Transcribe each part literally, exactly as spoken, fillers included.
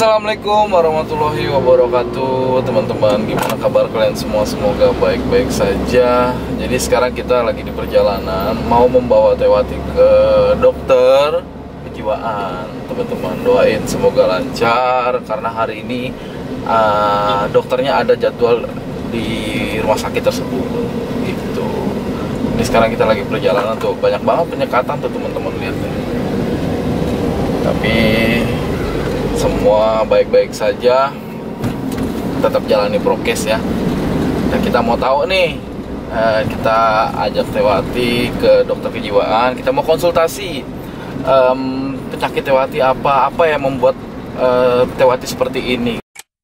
Assalamualaikum warahmatullahi wabarakatuh. Teman-teman, gimana kabar kalian semua? Semoga baik-baik saja. Jadi sekarang kita lagi di perjalanan mau membawa Tewati ke dokter kejiwaan. Teman-teman, doain semoga lancar karena hari ini uh, dokternya ada jadwal di rumah sakit tersebut gitu. Ini sekarang kita lagi perjalanan tuh, banyak banget penyekatan tuh teman-teman, lihat deh. Tapi semua baik-baik saja, tetap jalani prokes ya. Dan kita mau tahu nih, eh, kita ajak Tewati ke dokter kejiwaan. Kita mau konsultasi um, penyakit Tewati apa, apa yang membuat uh, Tewati seperti ini.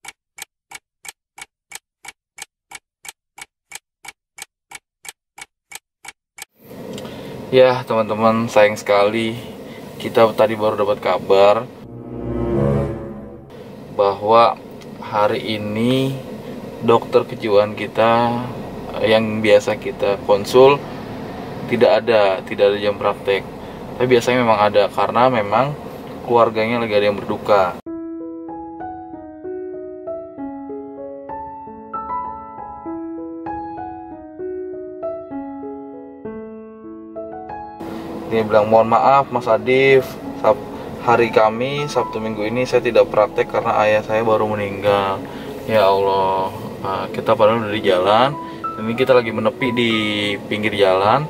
Ya teman-teman, sayang sekali kita tadi baru dapat kabar bahwa hari ini dokter kejiwaan kita yang biasa kita konsul tidak ada, tidak ada jam praktek. Tapi biasanya memang ada karena memang keluarganya lagi ada yang berduka. Dia bilang, mohon maaf Mas Adif, hari kami Sabtu Minggu ini saya tidak praktek karena ayah saya baru meninggal. Ya Allah, nah, kita padahal udah di jalan. Ini kita lagi menepi di pinggir jalan.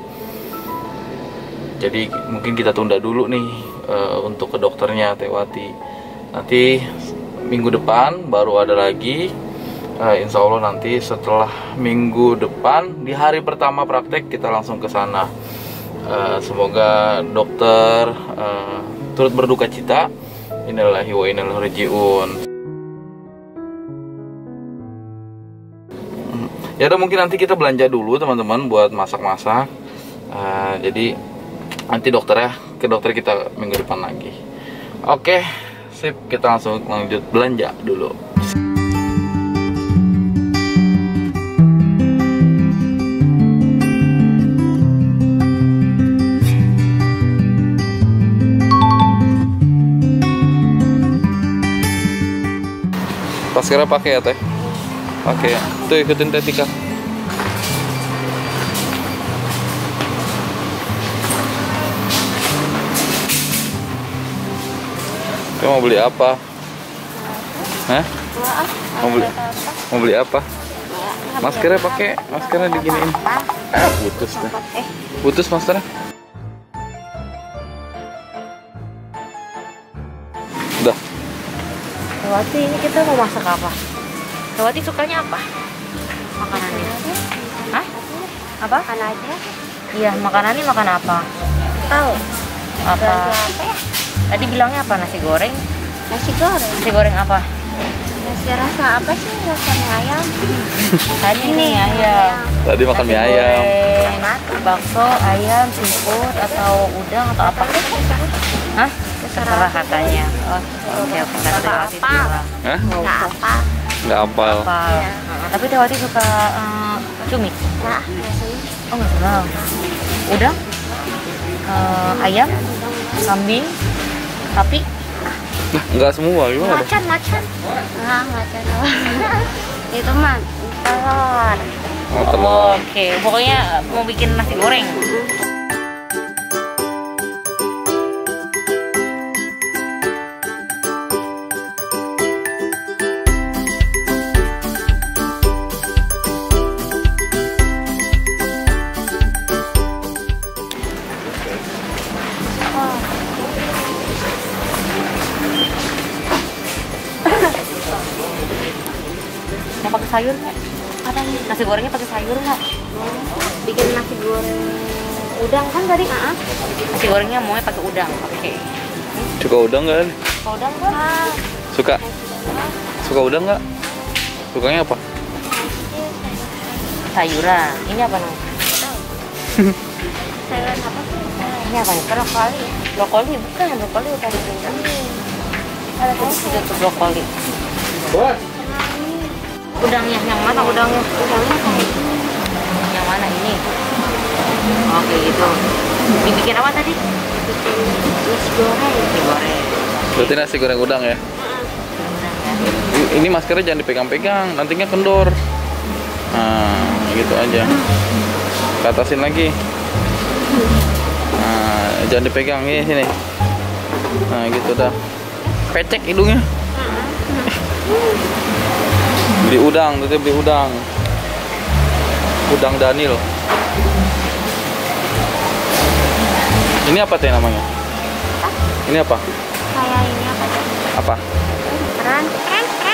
Jadi mungkin kita tunda dulu nih uh, untuk ke dokternya Tewati. Nanti minggu depan baru ada lagi. uh, Insya Allah nanti setelah minggu depan di hari pertama praktek kita langsung ke sana. Uh, semoga dokter uh, turut berduka cita. Innalillahi wa inna ilaihi raji'un. Ya udah, mungkin nanti kita belanja dulu teman-teman buat masak-masak. Uh, jadi nanti dokter ya, ke dokter kita minggu depan lagi. Oke, sip, kita langsung lanjut belanja dulu. Maskara pakai ya teh, pakai ya. Tuh ikutin teh Tika. Kamu mau beli apa? Hah? Mau beli? Mau beli apa? Maskernya pakai, maskernya diginiin. Ah, putus deh. Putus maskernya. Udah. Tewati, ini kita mau masak apa? Tewati sukanya apa? Makanannya? Hah? Apa? Makan aja. Iya, makanannya makan apa? Tahu. Apa? Apa ya? Tadi bilangnya apa? Nasi goreng? Nasi goreng. Nasi goreng apa? Nasi rasa apa sih? Rasa mie ayam. Tadi nih ayam. Tadi makan mie ayam. Bakso, ayam, seafood, atau udang atau apa? Hah? Terserah katanya. Oh, oke, oke. Tewati apa? Hah? Nggak apa? Nggak apal. Ya. Tapi Tewati suka uh, cumi? Nggak. Oh, nggak suka. Udang? Uh, ayam? Kambing? Sapi? Nah, nggak semua, gimana? Macan, macan. Nggak, macan. Itu mah telur. Oh, telur. Oh, oke, okay. Pokoknya mau bikin nasi goreng. Mau pakai sayur nggak? Apa nih? Nasi gorengnya pakai sayur nggak? Bikin nasi goreng udang kan tadi? Uh-huh. Nasi gorengnya mau pakai udang, oke. Okay. Suka udang nggak? Suka udang kan? Suka? Suka udang nggak? Sukanya apa? Sayuran. Ini apa nih? Sayuran apa sih? Ini apa nih? Brokoli. Brokoli bukan, brokoli udah dibilang. Ada tuh tuh brokoli. Buat. Udangnya yang mana udangnya? Udangnya yang mana ini? Oke gitu. Dibikin apa tadi? Bikin nasi goreng. Nasi goreng. Berarti nasi goreng udang ya? Nasi Ini maskernya jangan dipegang-pegang, nantinya kendor. Nah, gitu aja. Ke atasin lagi. Nah, jangan dipegang ini sini. Nah, gitu dah. Pecek hidungnya. Beli udang, tuh beli udang. Udang Daniel. Ini apa teh namanya? Ini apa? Kayak ini apa tuh? Apa? Keran, keran, keran.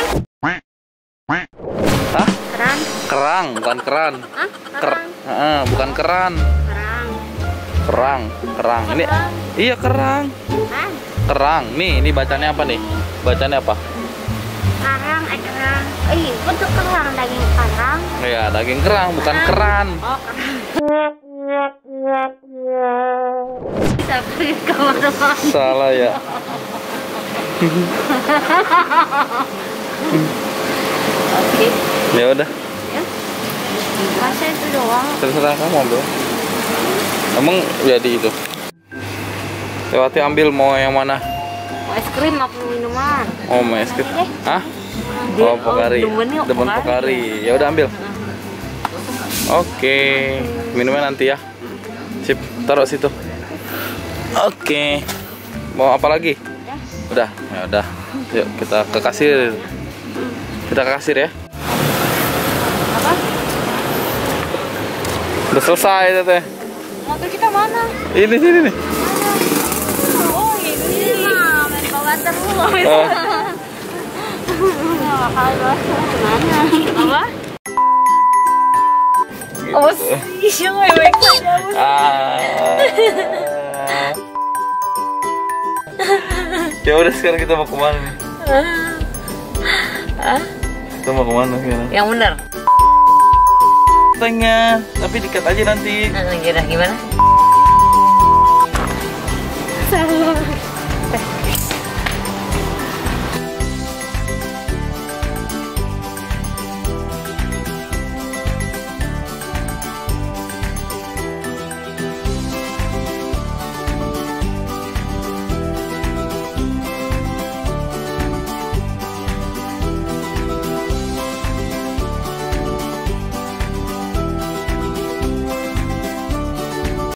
Hah? Keran. Kerang, bukan keran. Hah? Ker Kerang. uh, bukan keran. Kerang. Kerang, kerang. Ini Kerang. iya kerang. Hah? Kerang. Nih, ini bacanya apa nih? Bacanya apa? Kerang, eh kerang. Eh, bentuk kerang, daging kerang. Ya, daging kerang, bukan keran. Oh, kerang. Bisa pergi kemana-mana. Salah ya. Oke. Ya udah, Ya. Masa itu doang. terserah kamu ambil. Emang jadi itu. Lewati ambil mau yang mana? Mau es krim apa minuman? Oh, mau es krim. Eh. Hah? Dia- Oh, Pokari. oh, demennya Demen Pokari. Pokari. Ya udah ambil. Oke, minumnya nanti ya. Sip, taruh situ. Oke. Mau apa lagi? Ya. Udah, ya udah. Yuk kita ke kasir. Kita ke kasir ya. Apa? Udah selesai teteh. Motor kita mana? Ini sini nih. Oh, ini. Mah, main bawa terus. Oh. Halo, mana? Apa? Oh, sih, mewek saja. Ah. Ya udah sekarang kita mau kemana nih? Hah? Kita mau kemana sekarang? Yang benar. Tengah, tapi dikat aja nanti. Nah, gimana? Salah.